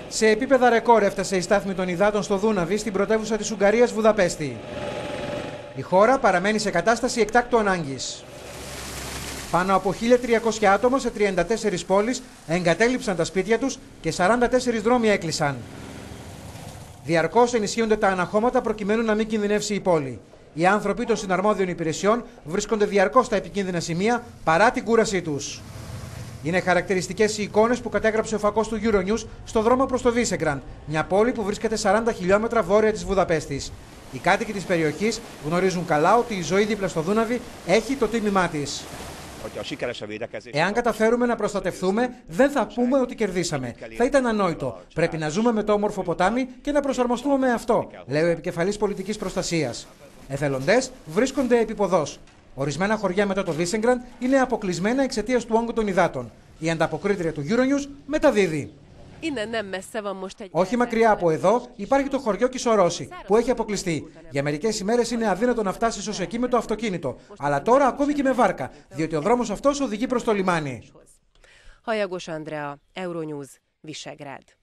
Σε επίπεδα ρεκόρ έφτασε η στάθμη των υδάτων στο Δούναβι στην πρωτεύουσα της Ουγγαρίας, Βουδαπέστη. Η χώρα παραμένει σε κατάσταση εκτάκτου ανάγκης. Πάνω από 1.300 άτομα σε 34 πόλεις εγκατέλειψαν τα σπίτια τους και 44 δρόμοι έκλεισαν. Διαρκώς ενισχύονται τα αναχώματα προκειμένου να μην κινδυνεύσει η πόλη. Οι άνθρωποι των συναρμόδιων υπηρεσιών βρίσκονται διαρκώς στα επικίνδυνα σημεία παρά την κούρασή τους. Είναι χαρακτηριστικές οι εικόνες που κατέγραψε ο φακός του Euronews στο δρόμο προς το Βίσεγκραντ, μια πόλη που βρίσκεται 40 χιλιόμετρα βόρεια της Βουδαπέστης. Οι κάτοικοι της περιοχής γνωρίζουν καλά ότι η ζωή δίπλα στο Δούναβι έχει το τίμημά της. Εάν καταφέρουμε να προστατευτούμε, δεν θα πούμε ότι κερδίσαμε. Θα ήταν ανόητο. Πρέπει να ζούμε με το όμορφο ποτάμι και να προσαρμοστούμε με αυτό, λέει ο επικεφαλής πολιτικής προστασίας. Εθελοντές βρίσκονται επίποδος. Ορισμένα χωριά μετά το Βίσεγκραντ είναι αποκλεισμένα εξαιτίας του όγκου των υδάτων. Η ανταποκρίτρια του Euronews μεταδίδει. Όχι μακριά από εδώ υπάρχει το χωριό Κισορόση, που έχει αποκλειστεί. Για μερικές ημέρες είναι αδύνατο να φτάσεις ως εκεί με το αυτοκίνητο, αλλά τώρα ακόμη και με βάρκα, διότι ο δρόμος αυτός οδηγεί προς το λιμάνι. Hajagos Andrea, Euronews, Visegrád.